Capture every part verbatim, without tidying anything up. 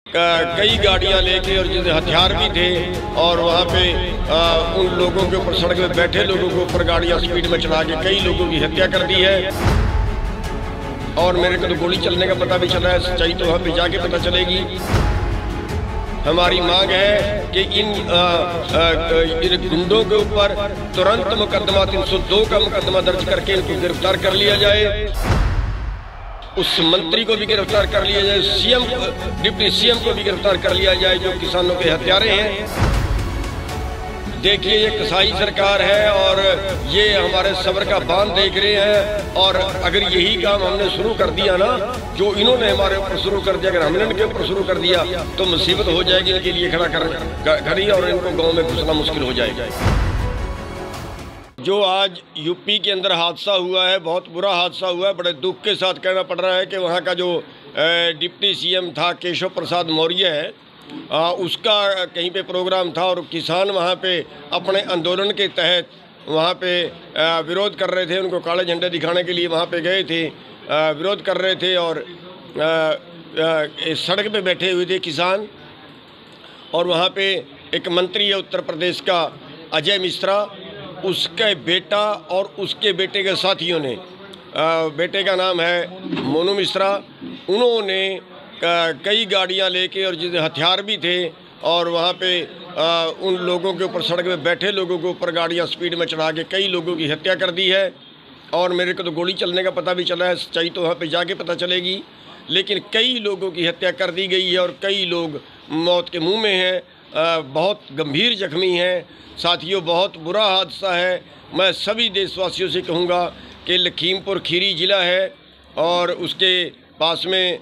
कई गाड़ियां लेके और जिनके हथियार भी थे और वहाँ पे आ, उन लोगों के ऊपर सड़क में बैठे लोगों के ऊपर गाड़ियां स्पीड में चला के कई लोगों की हत्या कर दी है। और मेरे को तो गोली चलने का पता भी चला है, सच्चाई तो वहाँ पे जाके पता चलेगी। हमारी मांग है कि इन, आ, आ, इन गुंडों के ऊपर तुरंत मुकदमा तीन सौ दो का मुकदमा दर्ज करके इनको गिरफ्तार कर लिया जाए, उस मंत्री को भी गिरफ्तार कर लिया जाए, सीएम डिप्टी सीएम को भी गिरफ्तार कर लिया जाए जो किसानों के हत्यारे हैं। देखिए ये कसाई सरकार है और ये हमारे सब्र का बांध देख रहे हैं। और अगर यही काम हमने शुरू कर दिया ना, जो इन्होंने हमारे ऊपर शुरू कर दिया, अगर हमने इनके ऊपर शुरू कर दिया तो मुसीबत हो जाएगी इनके लिए खड़ा कर खड़ी और इनको गाँव में घुसना मुश्किल हो जाएगा। जो आज यूपी के अंदर हादसा हुआ है, बहुत बुरा हादसा हुआ है। बड़े दुख के साथ कहना पड़ रहा है कि वहाँ का जो डिप्टी सीएम था केशव प्रसाद मौर्य है, आ, उसका कहीं पे प्रोग्राम था और किसान वहाँ पे अपने आंदोलन के तहत वहाँ पे आ, विरोध कर रहे थे। उनको काले झंडे दिखाने के लिए वहाँ पे गए थे, आ, विरोध कर रहे थे और आ, आ, सड़क पे बैठे हुए थे किसान। और वहाँ पे एक मंत्री है उत्तर प्रदेश का अजय मिश्रा, उसके बेटा और उसके बेटे के साथियों ने, आ, बेटे का नाम है मोनू मिश्रा, उन्होंने आ, कई गाड़ियां लेके और जिनके हथियार भी थे और वहाँ पे आ, उन लोगों के ऊपर सड़क में बैठे लोगों के ऊपर गाड़ियां स्पीड में चढ़ा के कई लोगों की हत्या कर दी है। और मेरे को तो गोली चलने का पता भी चला है, सच्चाई तो वहाँ पे जाके पता चलेगी। लेकिन कई लोगों की हत्या कर दी गई है और कई लोग मौत के मुँह में हैं, बहुत गंभीर जख्मी हैं। साथियों बहुत बुरा हादसा है। मैं सभी देशवासियों से कहूँगा कि लखीमपुर खीरी ज़िला है और उसके पास में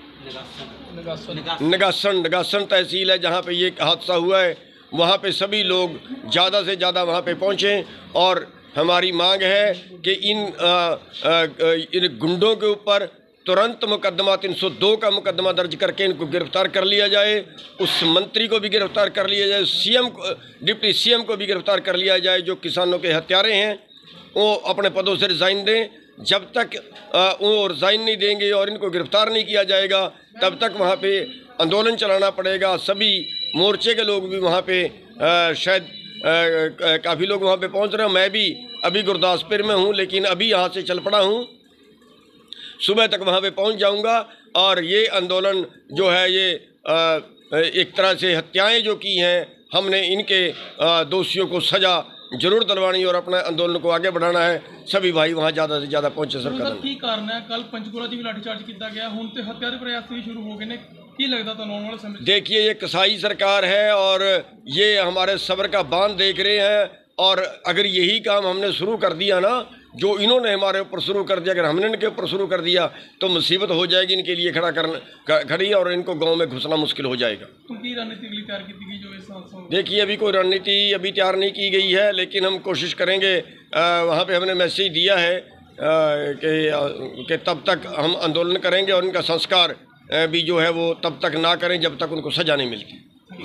नगासन नगासन तहसील है जहाँ पे ये हादसा हुआ है। वहाँ पे सभी लोग ज़्यादा से ज़्यादा वहाँ पे पहुँचें और हमारी मांग है कि इन आ, आ, इन गुंडों के ऊपर तुरंत मुकदमा तीन सौ दो का मुकदमा दर्ज करके इनको गिरफ्तार कर लिया जाए, उस मंत्री को भी गिरफ्तार कर लिया जाए, सीएम डिप्टी सीएम को भी गिरफ्तार कर लिया जाए जो किसानों के हत्यारे हैं। वो अपने पदों से रिज़ाइन दें। जब तक आ, वो रिज़ाइन नहीं देंगे और इनको गिरफ्तार नहीं किया जाएगा तब तक वहाँ पे आंदोलन चलाना पड़ेगा। सभी मोर्चे के लोग भी वहाँ पे आ, शायद काफ़ी लोग वहाँ पे पहुँच रहे हैं। मैं भी अभी गुरदासपुर में हूँ, लेकिन अभी यहाँ से चल पड़ा हूँ, सुबह तक वहाँ पे पहुँच जाऊँगा। और ये आंदोलन जो है ये आ, एक तरह से हत्याएं जो की हैं, हमने इनके आ, दोषियों को सज़ा जरूर दिलवानी और अपने आंदोलन को आगे बढ़ाना है। सभी भाई वहाँ ज़्यादा से ज़्यादा पहुँचे। सरकार की कारण है कल पंचकुला भी लाठीचार्ज किया गया, हुण ते हत्या के प्रयास भी शुरू हो गए ने, की लगता था आने वाले समय? देखिए ये कसाई सरकार है और ये हमारे सब्र का बांध देख रहे हैं। और अगर यही काम हमने शुरू कर दिया ना, जो इन्होंने हमारे ऊपर शुरू कर दिया, अगर हमने इनके ऊपर शुरू कर दिया तो मुसीबत हो जाएगी इनके लिए खड़ा करना खड़ी और इनको गांव में घुसना मुश्किल हो जाएगा। उनकी रणनीति के लिए तैयार की गई जो इस देखिए अभी कोई रणनीति अभी तैयार नहीं की गई है, लेकिन हम कोशिश करेंगे। वहाँ पे हमने मैसेज दिया है कि कि तब तक हम आंदोलन करेंगे और इनका संस्कार भी जो है वो तब तक ना करें जब तक उनको सज़ा नहीं मिलती।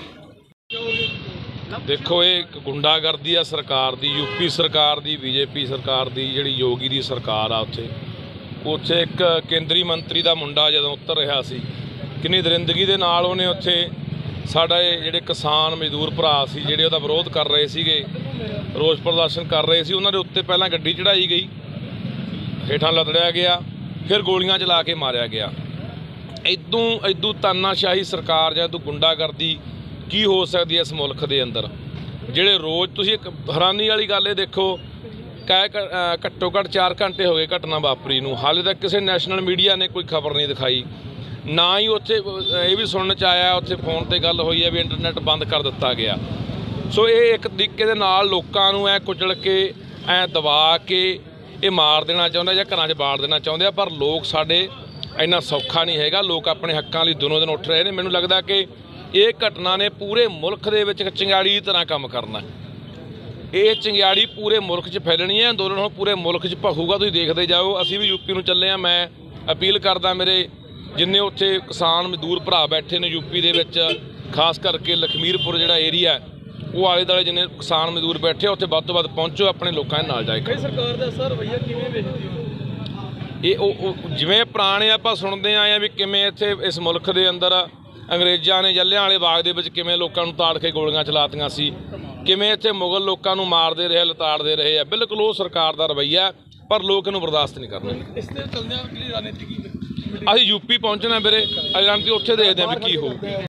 देखो ये गुंडागर्दी आ सरकार दी, यूपी सरकार दी, बीजेपी सरकार दी, जिहड़ी योगी दी सरकार आ, उत्थे उत्थे एक केंद्री मंत्री दा मुंडा जदों उतर रहा सी, किन्नी दरिंदगी दे नाल उहने उत्थे साडे जिहड़े किसान मजदूर भरा सी जिहड़े उहदा विरोध कर रहे सीगे, रोष प्रदर्शन कर रहे सी, उन्हां दे उत्ते पहलां गड्डी चढ़ाई गई, हेठां लदड़िया गया, फिर गोलियां चला के मारिया गया। इदों इदों तानाशाही सरकार जां इदों गुंडागर्दी की हो सकती है इस मुल्क के अंदर? जिहड़े रोज़ तुसीं एक हैरानी वाली गल देखो, कै घट्टो घट्ट चार घंटे हो गए घटना वापरी नूं, हाले तक किसी नैशनल मीडिया ने कोई खबर नहीं दिखाई, ना ही उत्थे ये भी सुनने च आया उत्थे फोन ते गल होई है भी इंटरनेट बंद कर दिता गया। सो ये एक तरीके दे नाल लोकां नूं ऐ कुचल के ऐ दबा के ये मार देना चाहुंदे जां घरां 'च बाड़ देना चाहुंदे आ, पर लोग साडे इन्ना सौखा नहीं हैगा। लोग अपने हक्कां लई दिनों दिन उठ रहे हैं। मैनूं लगदा कि ये घटना ने पूरे मुल्क दे विच चिंगाड़ी की तरह काम करना, ये चिंगाड़ी पूरे मुल्क च फैलनी है। अंदोलन हुण पूरे मुल्क च भखूगा, तुसीं देखते जाओ। असीं भी यूपी नूं चले आ। मैं अपील करदा मेरे जिन्ने उत्थे किसान मजदूर भरा बैठे ने यूपी दे विच, खास करके लखमीरपुर जिहड़ा एरिया है वो आले दुआले जिन्ने किसान मजदूर बैठे उत्थे वध तों वध पहुँचो, अपने लोकां दे नाल जाके। सरकार दा सर रवैया किवें वेखदे हो? ये जिवें पुराने आपां सुणदे आए आ भी किवें इत्थे इस मुल्क दे अंदर ਅੰਗਰੇਜ਼ਾਂ ਨੇ ਜੱਲਿਆਂ ਵਾਲੇ ਬਾਗ ਦੇ ਵਿੱਚ ਕਿਵੇਂ ਲੋਕਾਂ ਨੂੰ ਤਾੜ ਕੇ ਗੋਲੀਆਂ ਚਲਾਤੀਆਂ ਸੀ, ਕਿਵੇਂ ਇੱਥੇ ਮੁਗਲ ਲੋਕਾਂ ਨੂੰ ਮਾਰਦੇ ਰਹੇ, ਲਤਾੜਦੇ ਰਹੇ ਆ। ਬਿਲਕੁਲ ਉਹ ਸਰਕਾਰ ਦਾ ਰਵੱਈਆ, ਪਰ ਲੋਕ ਇਹਨੂੰ ਬਰਦਾਸ਼ਤ ਨਹੀਂ ਕਰਨਗੇ। ਇਸ ਦੇ ਚਲਦਿਆਂ ਅਗਲੀ ਰਣਨੀਤੀ ਕੀ? ਅਸੀਂ ਯੂਪੀ ਪਹੁੰਚਣਾ ਵੀਰੇ, ਅਗਲਾਂ ਦੀ ਉੱਥੇ ਦੇਖਦੇ ਹਾਂ ਵੀ ਕੀ ਹੋਊ।